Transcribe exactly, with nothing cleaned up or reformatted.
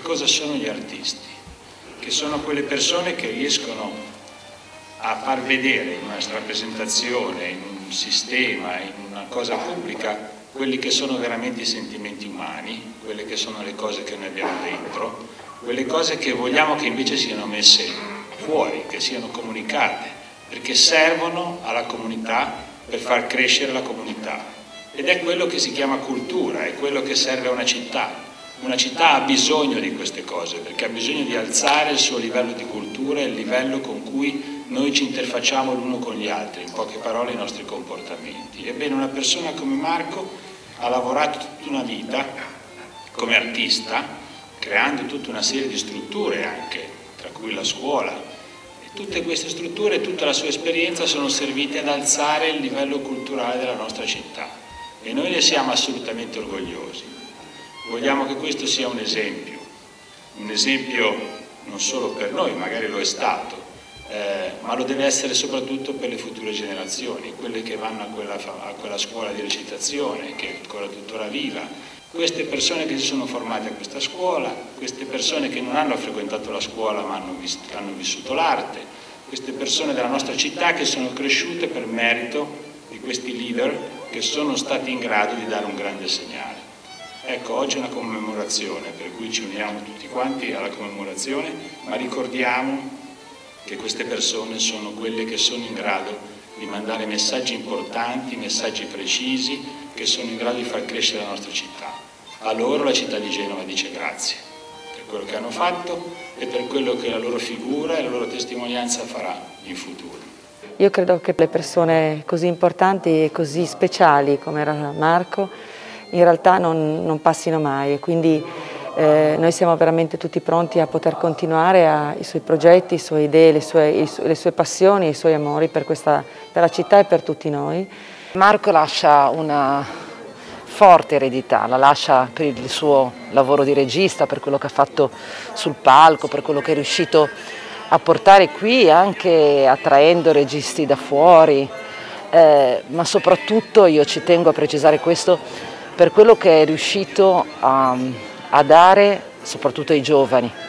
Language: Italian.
cosa sono gli artisti? Che sono quelle persone che riescono a far vedere in una rappresentazione, in un sistema, in una cosa pubblica, quelli che sono veramente i sentimenti umani, quelle che sono le cose che noi abbiamo dentro, quelle cose che vogliamo che invece siano messe fuori, che siano comunicate, perché servono alla comunità per far crescere la comunità. Ed è quello che si chiama cultura, è quello che serve a una città. Una città ha bisogno di queste cose, perché ha bisogno di alzare il suo livello di cultura e il livello con cui noi ci interfacciamo l'uno con gli altri, in poche parole i nostri comportamenti. Ebbene, una persona come Marco ha lavorato tutta una vita come artista, creando tutta una serie di strutture anche, tra cui la scuola, e tutte queste strutture e tutta la sua esperienza sono servite ad alzare il livello culturale della nostra città e noi ne siamo assolutamente orgogliosi. Vogliamo che questo sia un esempio, un esempio non solo per noi, magari lo è stato, eh, ma lo deve essere soprattutto per le future generazioni, quelle che vanno a quella, a quella scuola di recitazione che è ancora tuttora viva, queste persone che si sono formate a questa scuola, queste persone che non hanno frequentato la scuola ma hanno, visto, hanno vissuto l'arte, queste persone della nostra città che sono cresciute per merito di questi leader che sono stati in grado di dare un grande segnale. Ecco, oggi è una commemorazione, per cui ci uniamo tutti quanti alla commemorazione, ma ricordiamo che queste persone sono quelle che sono in grado di mandare messaggi importanti, messaggi precisi, che sono in grado di far crescere la nostra città. A loro la città di Genova dice grazie per quello che hanno fatto e per quello che la loro figura e la loro testimonianza farà in futuro. Io credo che le persone così importanti e così speciali come era Marco in realtà non, non passino mai e quindi eh, noi siamo veramente tutti pronti a poter continuare a, i suoi progetti, le sue idee, le sue, le sue passioni, i suoi amori per, questa, per la città e per tutti noi. Marco lascia una forte eredità, la lascia per il suo lavoro di regista, per quello che ha fatto sul palco, per quello che è riuscito a portare qui anche attraendo registi da fuori, eh, ma soprattutto io ci tengo a precisare questo, per quello che è riuscito a, a dare soprattutto ai giovani.